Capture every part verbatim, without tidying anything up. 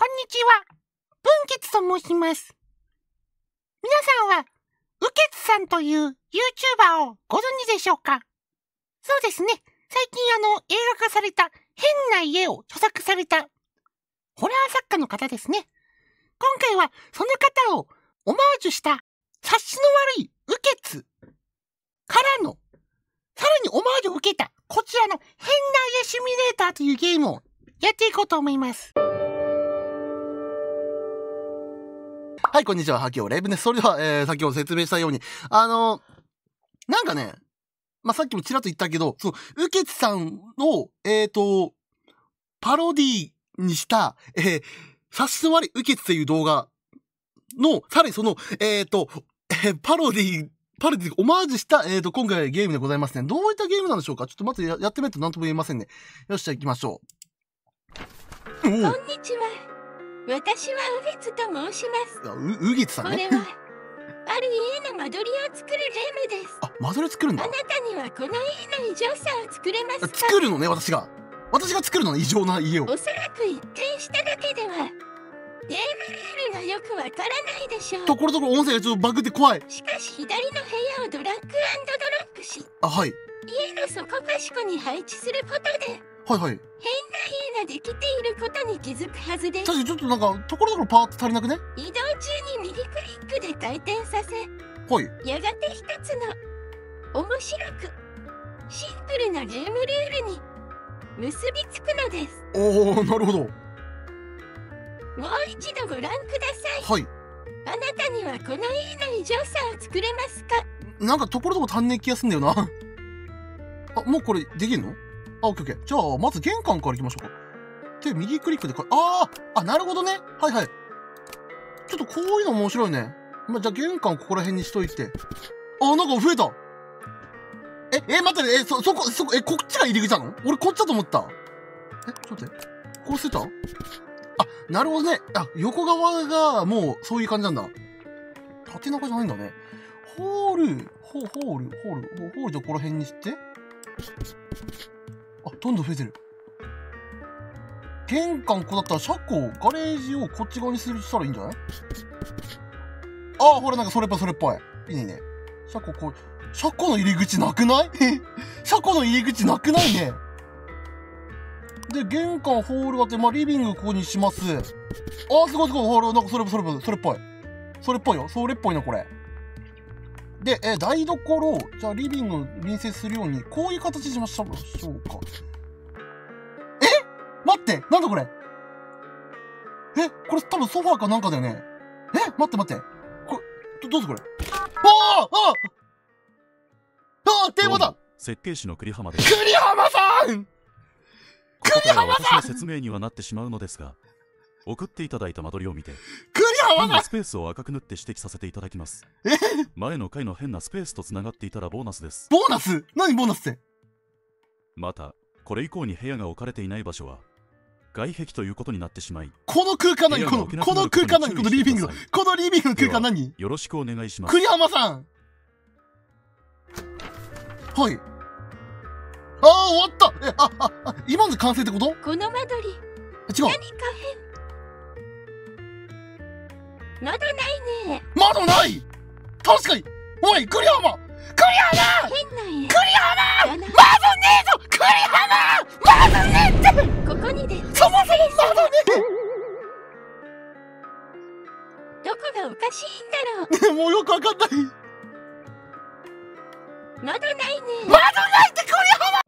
こんにちは。文傑と申します。皆さんは、うけつさんという YouTuber をご存知でしょうか？そうですね。最近あの、映画化された変な家を著作された、ホラー作家の方ですね。今回はその方をオマージュした察しの悪いうけつからの、さらにオマージュを受けたこちらの変な家シミュレーターというゲームをやっていこうと思います。 はい、こんにちは。ハキオレイブです。それでは、えー、先ほど説明したように、あのー、なんかね、まあ、さっきもちらっと言ったけど、そう、ウケツさんを、えーと、パロディにした、えー、察しの悪いウケツという動画の、さらにその、えーと、えー、パロディ、パロディ、オマージュした、えーと、今回ゲームでございますね。どういったゲームなんでしょうか？ちょっとまず や, やってみると何とも言えませんね。よし、じゃあ行きましょう。 こんにちは。私はウゲツと申します。 う、うげつさんね。 これは、ある家の間取りを作るゲームです。 あ、間取り作るんだ。 あなたにはこの家の異常さを作れますか？ 作るのね、私が。私が作るのね、異常な家を。 おそらく一見しただけでは、ゲームルールがよくわからないでしょう。 ところどころ音声がちょっとバグって怖い。 しかし左の部屋をドラッグ&ドロップし、 あ、はい。 家のそこかしこに配置することで、 はいはい。 変な家ができていることに気づくはずです。 確かにちょっとなんか、ところどころパーツ足りなくね？ 移動中に右クリックで回転させ、 はい。 やがて一つの面白くシンプルなゲームルールに結びつくのです。 おー、なるほど。 もう一度ご覧ください。 はい。 あなたにはこの家の異常さを作れますか？ なんかところどころ足んねえ気がすんだよな。あ、もうこれできんの？あ、オッケーオッケー。じゃあ、まず玄関から行きましょうか。で、右クリックでか、あーあ、なるほどね。はいはい。ちょっとこういうの面白いね。まあ、じゃあ玄関ここら辺にしといて。あ、なんか増えた。え、え、待ってね。え、そ、そこ、そこ、え、こっちが入り口なの？俺こっちだと思った。え、ちょっと待って。こうしてた？あ、なるほどね。あ、横側がもうそういう感じなんだ。縦長じゃないんだね。ホール、ホ、ホール、ホール、ホールじゃここら辺にして。あ、どんどん増えてる。玄関ここだったら車庫、ガレージをこっち側にするしたらいいんじゃない？ああ、ほらなんかそれっぽいそれっぽい。いいね。車庫こう、車庫の入り口なくない？車庫の入り口なくないね。で、玄関、ホールがあって、まあ、リビングここにします。ああ、すごいすごい。ほら、なんかそれ、それ、それっぽい。それっぽいよ。それっぽいな、これ。で、え、台所、じゃあリビングに隣接するように、こういう形にしましょうか。え？待ってなんだこれ？え、これ多分ソファーかなんかだよね。え、待って待って。これ、ど、どうぞこれ。あああああ、テーマだ！ 設計士の栗浜です。 栗浜さん！ ここからは私の説明にはなってしまうのですが、送っていただいた間取りを見て、 栗浜さん！ スペースを赤く塗って指摘させていただきます。 え？ 前の回の変なスペースとつながっていたらボーナスです。 ボーナス？何ボーナスって？ また、これ以降に部屋が置かれていない場所は、外壁ということになってしまい、 この空間何？この、この空間何？このリビングの、このリビングの空間何？ よろしくお願いします。 栗浜さん！はい。ああ、終わった。え、あ、あ、あ、今ので完成ってこと？ この間取り、 違う。 何か変。窓ないね。 窓ない！確かに！おい、栗浜！栗浜！ 変な家。 栗浜！ だな。 窓ねえぞ！栗浜！窓ねえって！ ここにで、 そもそも窓ねどこがおかしいんだろう。 え！もうよくわかんない。 窓ないね。 窓ないって栗浜！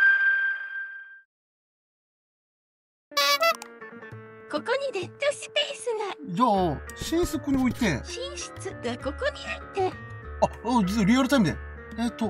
ここにデッドスペースが。 じゃあ、寝室に置いて。 寝室がここにあって。 あ、あ、実はリアルタイムで。えっと。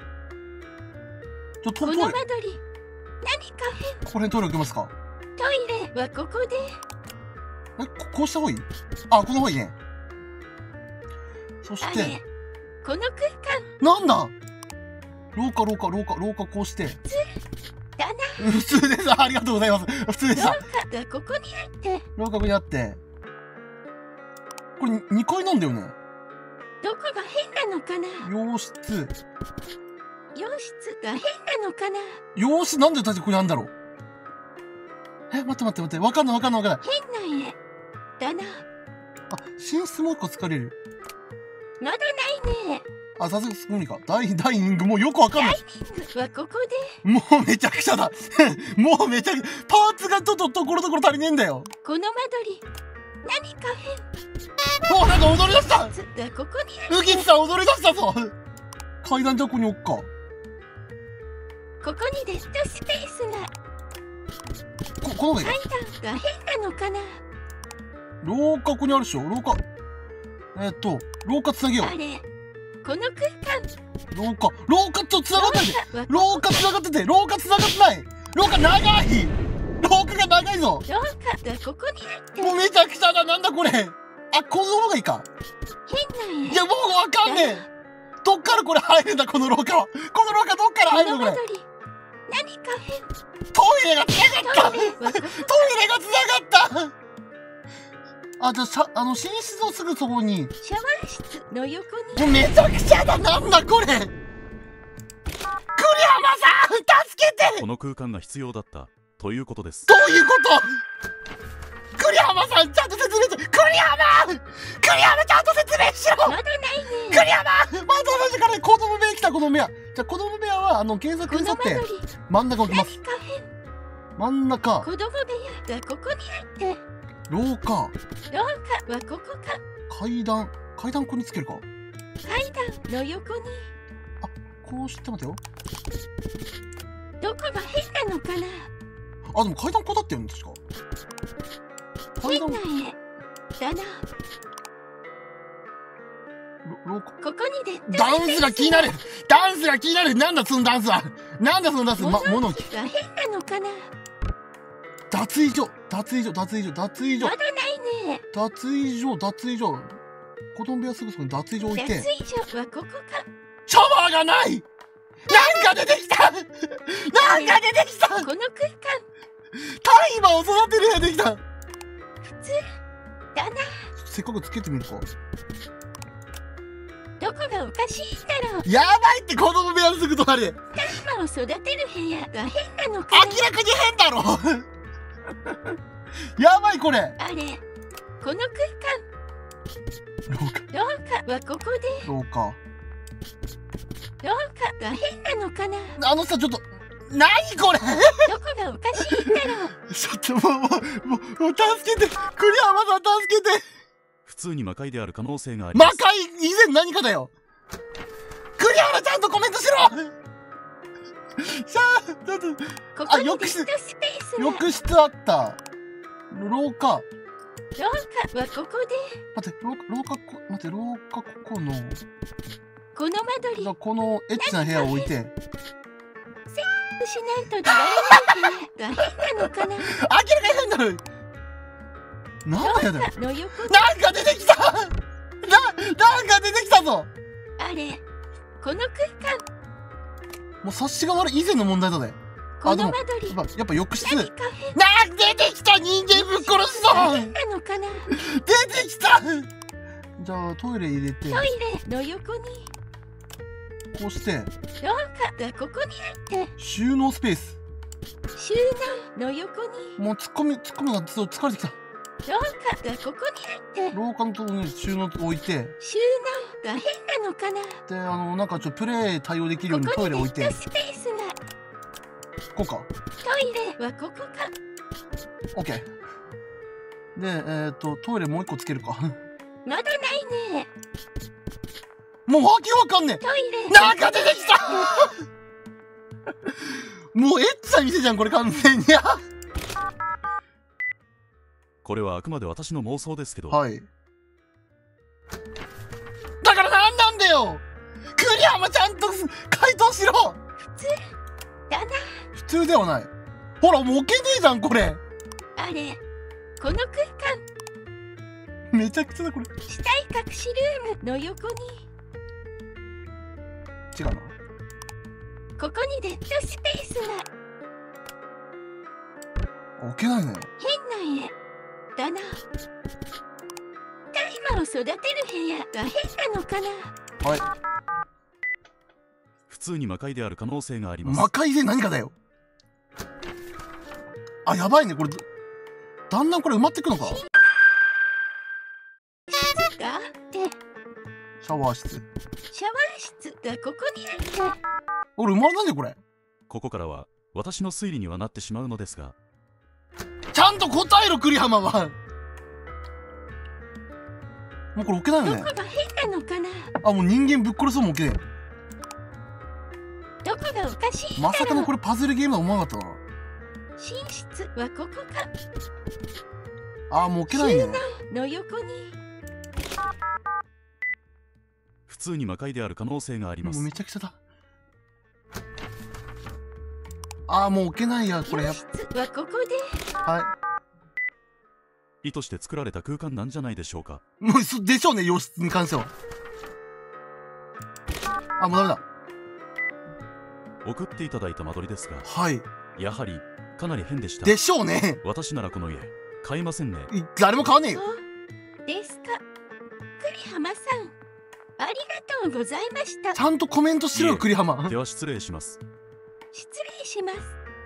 ちょ、トこイレ。 の間取り、何か変。 ここら辺トイレ置けますか？ トイレはここで。 え、こ、こうした方がいい？あ、この方がいいね。そしあれて。 この空間。 なんだ？廊下、廊下、廊下、廊下こうして。 だな。 普通です。ありがとうございます。普通でした。 廊下がここにあって。 廊下にあって。これにかいなんだよね。 どこが変なのかな？ 洋室。 洋室が変なのかな？ 洋室なんでだってここにあるんだろう？え、待って待って待って。わかんないわかんないわかんない。 変な家。 だな。 あ、寝室もう一個疲れる。 まだないね。 あ、さすが無理か。ダイ、ダイニングもうよくわかんない。 はここで。 もうめちゃくちゃだ。もうめちゃくちゃ、パーツがちょっとところどころ足りねえんだよ。 この間取り、何かおー、なんか踊り出した。 変。つがここにある。 ウギツさん踊り出したぞ。階段じゃここに置くか。 ここにデッドスペースが。 こ、この上階段が変なのかな。 廊下ここにあるでしょ。廊下。えー、っと、廊下つなげよあれ、この空間。 う。廊下。廊下とつながってない。 廊廊下つながってて、廊下つながってない。廊下長い。廊下が長いぞ。 下がここにあって。 もうめちゃくちゃだ。なんだこれ。あ、この方がいいか。 変な絵。 いや、もうわかんねえ。どっからこれ入るんだ、この廊下は。この廊下どっからこ入るのこれ。 の間取り、何か変。 トイレがつながった。 トイレはここ。 トイレがつながった。あ、じゃあ、しゃ、あの、寝室のすぐそこに。 シャワー室の横に。 もうめちゃくちゃだ。なんだこれ。栗山さん、助けて。 この空間が必要だったということです。 どういうこと？栗山さん、ちゃんと説明して。栗山栗山、ちゃんと説明しろ。 まだないね。 栗山、また同じから子供部屋来た。子供部屋。じゃあ子供部屋はあの検索このに沿って間取り、 真ん中置きます。 何か変。 真ん中。 子供部屋がここにあって。 廊下。 廊下はここか。 階段。階段ここにつけるか。 階段の横に。 こうして待てよ。 どこが変なのかな。 あ、でも階段こうだったよね、確か。階段。 変な絵だな。 ろ廊下。 ここにで。 ダンスが気になる。ダンスが気になる。なんだそのダンスは。なんだそのダンス。ま、物置。 が変なのかな。 脱衣所。脱衣所。脱衣所。脱衣所ま。だないね。 脱衣所。脱衣所。子供部屋すぐそこに脱衣所置い脱て。 衣所はここか。 シャワーがない。なんか出てきた。なんか出てきた。 この空間。 タイマーを育てる部屋できた。 普通だな。 せっかくつけてみるか。 どこがおかしいんだろう。 やばいって子供部屋のすぐ隣で。 今を育てる部屋が変なのかな。 明らかに変だろ。やばいこれ。 あれ、この空間。 廊下。 廊下はここで。 廊下。 廊下が変なのかな。 あのさ、ちょっと、なにこれ。 どこがおかしいんだろう。 ちょっともう、もう、もう、もう助けて。栗山さん助けて。 普通に魔界である可能性がありま魔す。 界以前何かだよ。栗山ちゃんとコメントしろ。さあ、ちょっと、 ここにデッドスペースが。 浴室あった。廊下。 廊下はここで。 待って、廊下、廊下こ、待って、廊下ここの、 この間取り。 じゃあこのエッチな部屋を置いて。 しないと出られない部屋が変なのかな。 明らかに変だろ。なんだよだよ。 の横に。 なんか出てきた。な、なんか出てきたぞ。 あれ、この空間。 もう察しが悪い以前の問題だね。 こあ、でも、 の間取り。 やっぱ、やっぱ浴室。 何か変なん出てきた。人間ぶっ殺しそう。 変なのかな。 出てきた。じゃあトイレ入れて、 トイレの横に。 こうして廊下がここにあって。 収納スペース。 収納の横に。 もう突っ込み突っ込みがちょっと疲れてきた。 廊下がここにあって。 廊下のところに収納置いて、 収納が変なのかな。 で、あの、なんかちょっとプレイ対応できるようにトイレ置いて、 ここにデッドスペースが。 こうか。 トイレはここか。 オッケー。で、えっと、トイレもう一個つけるか。 まだないね。 もうわけわかんねトイレ。 え。なんか出てきた。もうエッチな店じゃん、これ完全に。 これはあくまで私の妄想ですけど、 はい。だからなんなんだよ。栗山ちゃんと回答しろ。 普通だな。 普通ではない。ほら、もう置けねえじゃん、これ。 あれ、この空間。 めちゃくちゃだ、これ。 死体隠しルームの横に。 違うな。 ここにデッドスペースが。 置けないね。 変な絵だな。大麻を育てる部屋が変なのかな。 はい。 普通に魔界である可能性があります。 魔界で何かだよ。あ、やばいね、これ。だんだんこれ埋まってくのか。 ャワー室。 シャワー室がここにある。 俺、生まれなんでこれ。 ここからは私の推理にはなってしまうのですが、 ちゃんと答えろ、栗浜は。もうこれ置けないよね。 どこが変なのかな。 あ、もう人間ぶっ殺そうも置けねどこがおかしいえ。 んだろう。 まさかのこれパズルゲームだと思わなかったな。 寝室はここか。 あ、もう置けないね。 の横に。 普通に魔界である可能性がありまもうす。 めちゃくちゃだ。あー、もう置けないや、これやっ洋室はここで。 は意図して作られた空間なんじゃないでしょうか。 い。もうそでしょうね、洋室に関しては。あ、もうダメだ。 送っていただいた間取りですが、 はい。 やはりかなり変でした。 でしょうね。 私ならこの家買いませんね。 い誰も買わねえよ。 そうですか。栗浜さん、ありがとうございました。 ちゃんとコメントしろよ、 いえ栗浜。 では失礼します。 失礼します。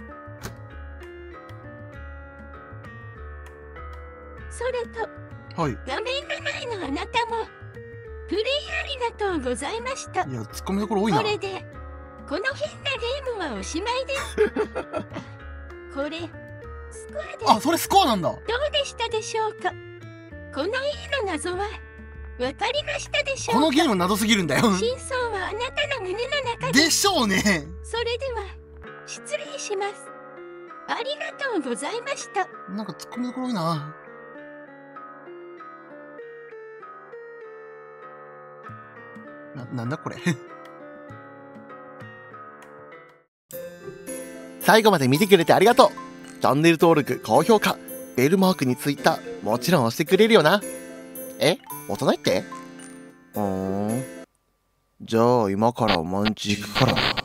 それとはい。 画面の前のあなたもプレイありがとうございました。 いや、ツッコミどころ多いな。 これでこの変なゲームはおしまいです。これスコアです。 あ、それスコアなんだ。 どうでしたでしょうか。この家の謎はわかりましたでしょうか。 このゲーム謎すぎるんだよ。 真相はあなたの胸の中で。 でしょうね。 それでは失礼します。ありがとうございました。 なんかツッコミどころ多いな。な、なんだこれ。最後まで見てくれてありがとう。チャンネル登録、高評価、ベルマークにツイッター、もちろん押してくれるよな。え、押さないって？うーん。じゃあ今からおまんち行くからな。